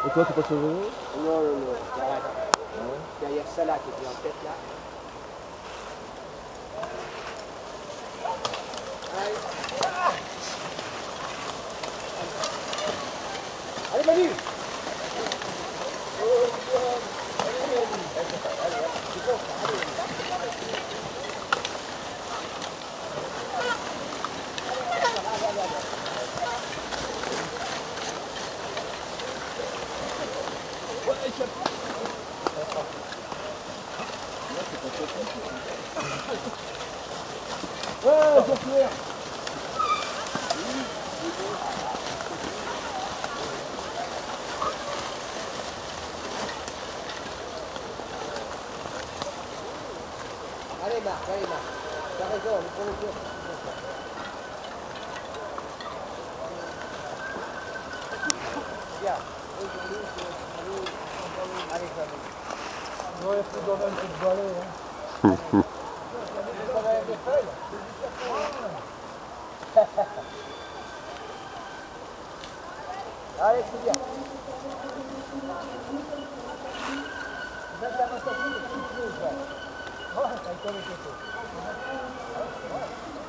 Et toi, t'es pas sur le vélo? Non, non, non, j'arrête. Derrière ça là, qui était en tête là. Allez, allez Manu. Ouais, Jean-Pierre. Allez Marc, t'as raison, le producteur. Bien, aujourd'hui c'est allez, Ouais, il faut donner un coup de balai. vous avez des feuilles. Allez, c'est bien. Même la massacre, c'est plus, ouais. Ouais, ça a été avec